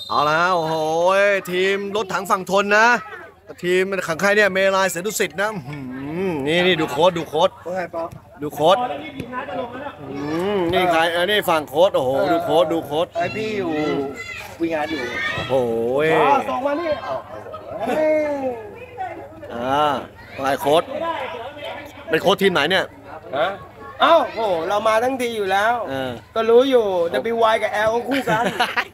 เอาแล้วโอ้โหทีมรถถังฝั่งทนนะทีมขังใครเนี่ยเมลายเสือดุสิตนะนี่ดูโค้ดดูโค้ดดูโค้ดนี่ใครนี่ฝั่งโค้ดโอ้โหดูโค้ดดูโค้ดไอพี่อยู่วิ่งงานอยู่โอ้โหส่งมานี่อะไรโค้ดเป็นโค้ดทีมไหนเนี่ยเอ้าโหเรามาทั้งทีอยู่แล้วก็รู้อยู่ WY กับ L คู่กัน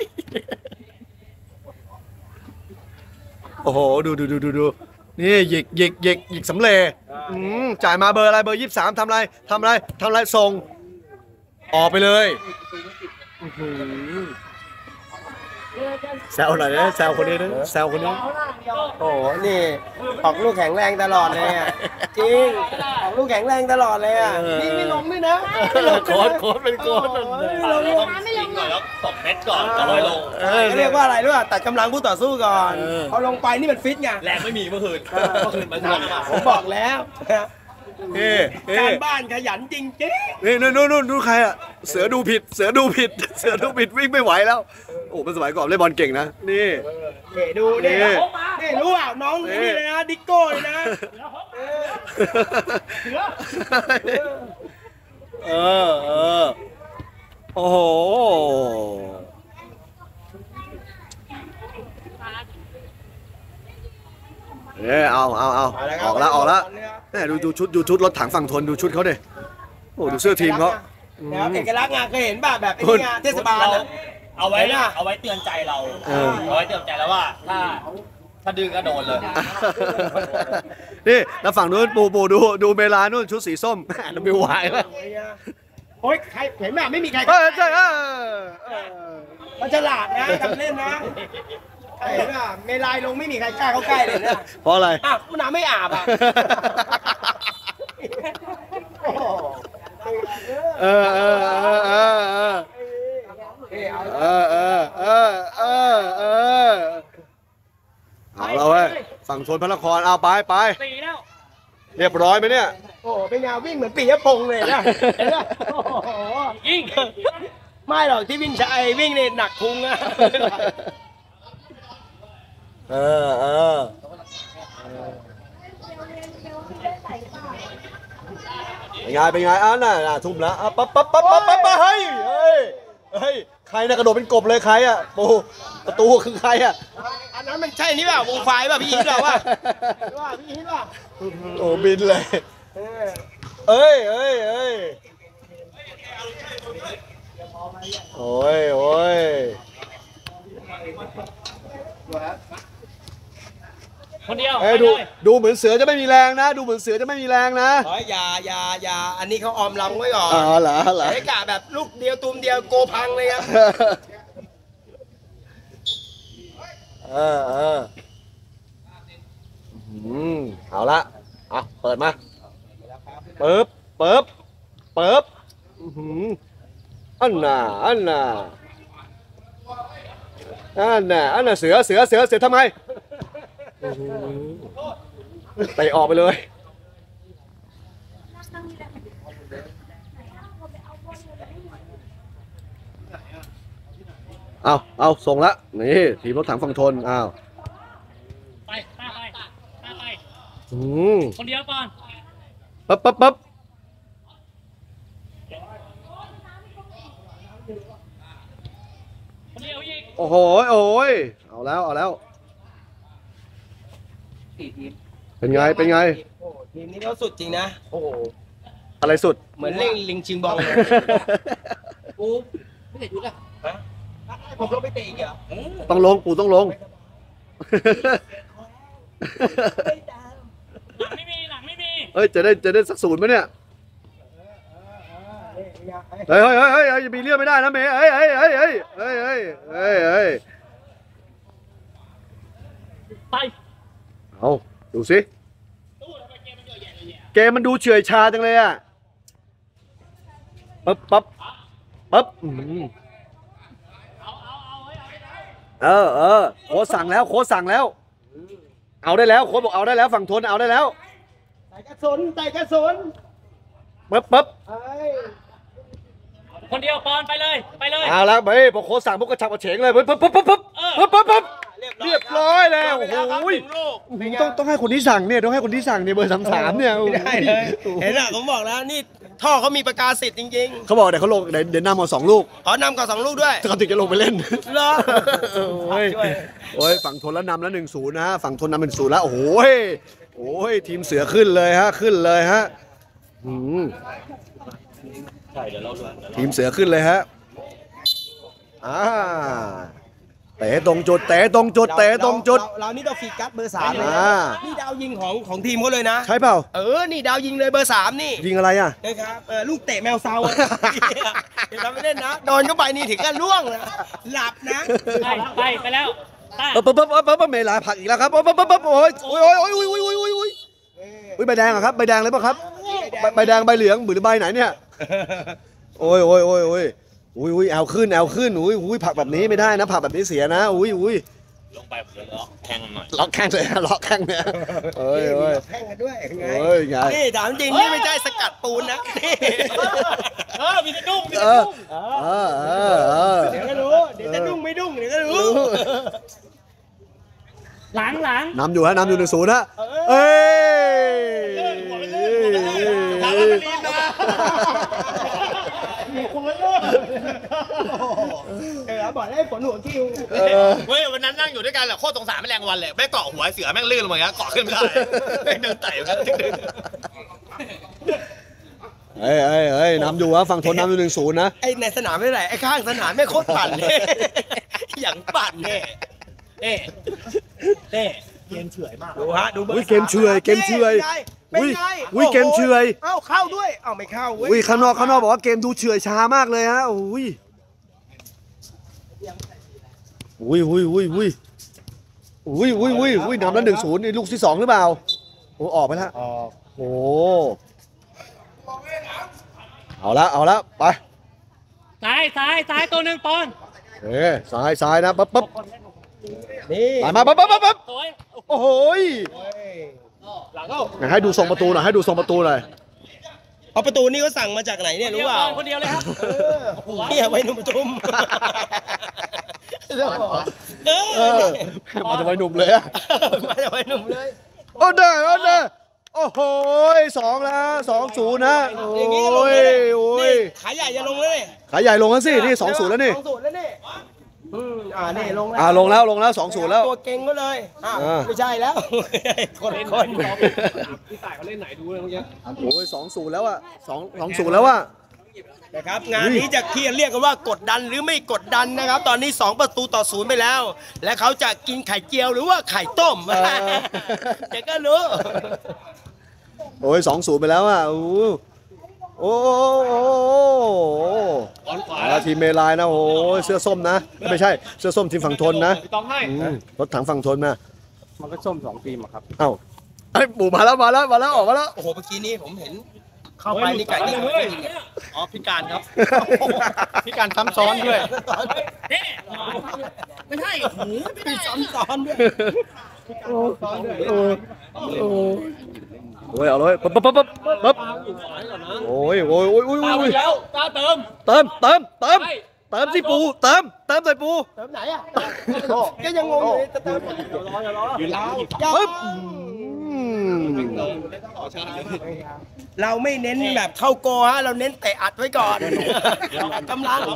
โอ้โหดูนี่หยิกสำเร็จจ่ายมาเบอร์อะไรเบอร์23ทำอะไรส่งออกไปเลยแซวหน่อยนะแซวคนนี้นะแซวคนนี้โอ้โหนี่ออกลูกแข็งแรงตลอดเลยจริงออกลูกแข็งแรงตลอดเลยนี่ไม่ลงด้วยนะโค้ดเป็นโค้ดไม่ลงไม่ลงก่อนแล้วตบเม็ดก่อนจะลอยลงเรียกว่าอะไรรู้ป่ะตัดกำลังผู้ต่อสู้ก่อนเอาลงไปนี่มันฟิตไงแรงไม่มีเมื่อคืนมันทำผมบอกแล้วการบ้านขยันจริงนี่นู่นใครอ่ะเสือดูผิดวิ่งไม่ไหวแล้วโอ้เป็นสมัยก่อนเล่นบอลเก่งนะนี่ดูนี่รู้อ่ะน้องนี่เลยนะดิโก้เลยนะโอ้โหเอาออกแล้วดูชุดรถถังฝั่งทนดูชุดเขาดิโอ้ดูเสื้อทีมเขาแล้วเอกลักษณ์งานเคยเห็นป่ะแบบไอ้งานเทศบาลเอาไว้เตือนใจเราเอาไว้เตือนใจแล้วว่าถ้าดึงก็โดนเลยนี่แล้วฝั่งนู้นปูดูเมลานู่นชุดสีส้มน้ำมิวไหวแล้วโอ้ยใครเห็นไหมไม่มีใครใช่มันฉลาดนะทำเล่นนะเห็นป่ะเมลายลงไม่มีใครกล้าเข้าใกล้เลยนะเพราะอะไรมันน้ำไม่อาบเอาเราเว้ยฝั่งชนพระนครเอาไปเรียบร้อยไหมเนี่ยโอ้เป็นงานวิ่งเหมือนปียพงเลยนะเห็นป่ะยิ่งไม่หรอกที่วิ่งวิ่งเนี่ยหนักพุงอะเป็นไงน่ะทุ่มแล้วปั๊บเฮ้ยใครน่ะกระโดดเป็นกบเลยใครอ่ะประตูคือใครอ่ะอันนั้นมันใช่นี่เปล่าวงไฟป่ะพี่อีทหรอวะพี่อีทป่ะโอ้บินเลยเอ้ยโอ้ยคนเดียวดูเหมือนเสือจะไม่มีแรงนะอย่าอันนี้เขาออมลำไว้ก่อนเหรอไอ้กะแบบลูกเดียวตูมเดียวโกพังเลยครับเอาละเปิดมาเปิบอันน่ะเสือทำไมไปออกไปเลยเอาส่งละนี่ทีมรถถังฝั่งทนไปคนเดียวก่อนปั๊บคนเดียวอีกโอ้โหเอาแล้วเป็นไงทีมนี้เขาสุดจริงนะโอ้โหอะไรสุดเหมือนเล่นลิงชิงบอลเลยไม่ได้ยุดอ่ะผมลงไปเตะอีกเหรอต้องลงปู่ต้องลงหลังไม่มีเฮ้ยจะได้สักศูนย์ไหมเนี่ยเฮ้ยจะมีเรื่องไม่ได้นะเมย์เฮ้ยไปเอาดูสิเกมมันดูเฉื่อยชาจังเลยอ่ะปั๊บโค้ชสั่งแล้วเอาได้แล้วโค้ชบอกเอาได้แล้วฝั่งทนเอาได้แล้วใส่กระสุนปั๊บคนเดียวปอนไปเลยไปเลยเอาละเฮ้ยพอโค้ชสั่งพวกกระฉับกระเฉงเลยปึ๊บเรียบร้อยแล้วโอ้โหต้องให้คนที่สั่งเนี่ยต้องให้คนที่สั่งเนี่ยเบอร์33เนี่ยไม่ได้เลยเห็นอ่ะผมบอกแล้วนี่ท่อเขามีประกาศสิทธิ์จริงเขาบอกเดี๋ยวเขาลงเดี๋ยวนำมา2 ลูกๆนำก่อน2 ลูกด้วยเขาถึงจะลงไปเล่นเหรอโอ้ยฝั่งทนแล้วนำแล้ว1-0นะฮะฝั่งทนนำ1-0แล้วโอ้ยทีมเสือขึ้นเลยฮะทีมเสือขึ้นเลยฮะเตะตรงจุดเรานี่ต้องฟีกัสเบอร์3เลยนี่ดาวยิงของทีมเขาเลยนะใช่เปล่านี่ดาวยิงเลยเบอร์3นี่ยิงอะไรอ่ะนะครับลูกเตะแมวเซาเดี๋ยวเราไม่เล่นนะโดนเข้าไปนี่ถึงกันล่วงนะหลับนะไปแล้วเมลาผักอีกแล้วครับโอ้ยใบแดงครับใบแดงเลยป่ะครับใบแดงใบเหลืองหรือใบไหนเนี่ยโอ้ยแอลขึ้นผักแบบนี้ไม่ได้นะผักแบบนี้เสียนะลงไปล็อกแข้งหน่อยล็อกแข้งเลยล็อกแข้งเนี่ยแข้งกันด้วยไงนี่ถามจริงนี่ไม่ใช่สกัดปูนนะมีแต่ดุ้งเดี๋ยวก็รู้เดี๋ยวจะดุ้งไม่ดุ้งเดี๋ยวก็รู้หลังนำอยู่1-0นะบอกให้ฝนหัวคิววันนั้นนั่งอยู่ด้วยกันแหละโคตรสงสารไม่แรงวันเลยไม่เกาะหัวเสือแม่งลื่นลงมาอย่างเงี้ยเกาะขึ้นไม่ได้เดินไต่กันนำอยู่ฝั่งทนนำอยู่1-0นะในสนามไม่ไหนข้างสนามไม่โคตรปั่นเลยอย่างปั่นเนี่ยเกมเฉื่อยมากดูเกมเฉื่อยเกมเฉื่อยเข้าด้วยไม่เข้าข้างนอกบอกว่าเกมดูเฉื่อยช้ามากเลยฮะอุ้ยนำแล้ว1-0นี่ลูกที่2หรือเปล่าออกไปแล้วเอาละไปซ้ายตัวหนึ่งปอนซ้ายนะปั๊บนี่มาปั๊บโอ้โหให้ดูส่งประตูหน่อยเอาประตูนี่เขาสั่งมาจากไหนเนี่ยรู้เปล่าคนเดียวเลยครับเนี่ยไว้หนุ่มประตูมาจะไว้หนุ่มเลยมาจะไว้หนุ่มเลยโอ้โห2แล้ว2-0นะขาใหญ่จะลงเลยขาใหญ่ลงแล้วสินี่2-0แล้วนี่นี่ลงแล้ว2-0แล้วตัวเก่งก็เลยไม่ใช่แล้วคนพี่ต่ายเขาเล่นไหนดูเลยเมื่อกี้ 2-0แล้ว2-0แล้วนะครับงานนี้จะเรียกกันว่ากดดันหรือไม่กดดันนะครับตอนนี้2-0ไปแล้วและเขาจะกินไข่เจียวหรือว่าไข่ต้มเด็กก็รู้ 2-0ไปแล้วทีมเมลายนะเสื้อส้มนะไม่ใช่เสื้อส้มทีมฝั่งทนนะรถถังฝั่งทนนะมันก็ส้ม2 ทีมครับปูมาแล้วออกมาแล้วโอ้โหเมื่อกี้นี้ผมเห็นเข้าไปนี่ไก่นี่พิการครับพิการซ้ำซ้อนด้วยไม่ใช่หูพิการซ้ำซ้อนด้วยเอาเลยปั๊บโอ้ยแล้วเติมสิปูเติมใส่ปูเติมไหนก็ยังงงอยู่จะเติมปึ๊บเราไม่เน้นแบบเข้าโกเราเน้นเตะอัดไว้ก่อนกำลัง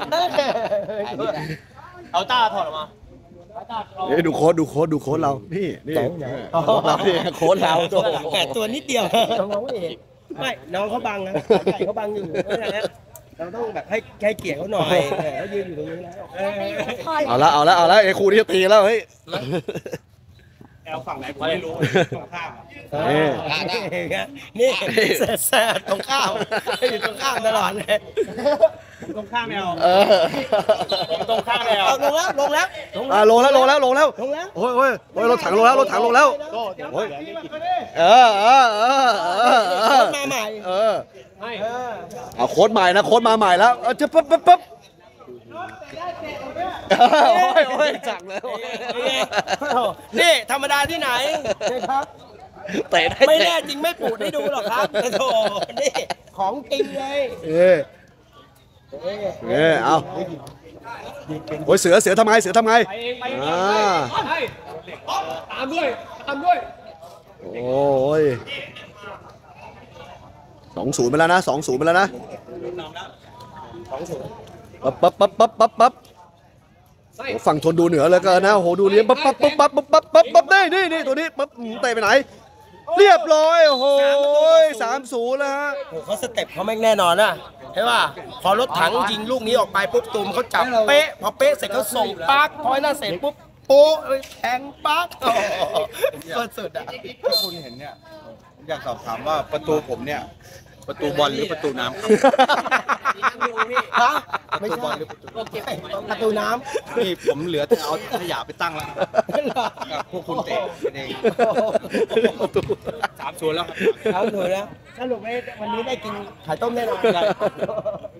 เอาต้าถอดออกมาดูโค้ดเรานี่โค้ดเราตัวนิดเดียวไม่น้องเขาบังนะไก่เขาบังอยู่เราต้องแบบให้เกียรติเขาหน่อยเขายืนอยู่ตรงนี้แล้วเอาละไอ้ครูที่ตีแล้วเฮ้ยแอลฝั่งไหนผมไม่รู้ตรงข้ามนี่แซ่ตรงข้ามอยู่ตรงข้ามตลอดเลยตรงข้ามแอลตรงข้ามแอลลงแล้วโอ้ยรถถังลงแล้วโอ้ยมาใหม่เอาโค้ดใหม่นะโค้ดมาใหม่แล้วจะปั๊บโอ้ยจังเลยนี่ธรรมดาที่ไหนครับไม่แน่จริงไม่ปูดให้ดูหรอกครับโธ่นี่ของจริงเลยเอาโอ้ยเสือทำไงอ่าตามด้วยโอ้ย2-0ไปแล้วนะ2-0ไปแล้วนะปั๊บโอ้ฝั่งทนดูเหนือเลยกันนะโอ้โหดูเลี้ยงปั๊บนี่ตัวนี้ปั๊บเตะไปไหนเรียบร้อยโอ้โห3-0แล้วฮะโอ้เขาสเต็ปเขาแม่งแน่นอนนะใช่ป่ะพอรถถังยิงลูกนี้ออกไปปุ๊บตูมเขาจับเป๊ะพอเป๊ะเสร็จเขาส่งปักพอไอ้นั่นเสร็จปุ๊บโป๊ะแทงปักโอ้โหสุดอ่ะที่คุณเห็นเนี่ยผมอยากสอบถามว่าประตูผมเนี่ย ประตูบอลหรือประตูน้ำครับฮะไม่ใช่ประตูน้นี่ผมเหลือแต่เอาขยะไปตั้งแล้วำกับพวกคุณเตะกันเอง3-0แล้วครับเอาหนูแล้วสรุปวันนี้ได้กินไข่ต้มแน่นอน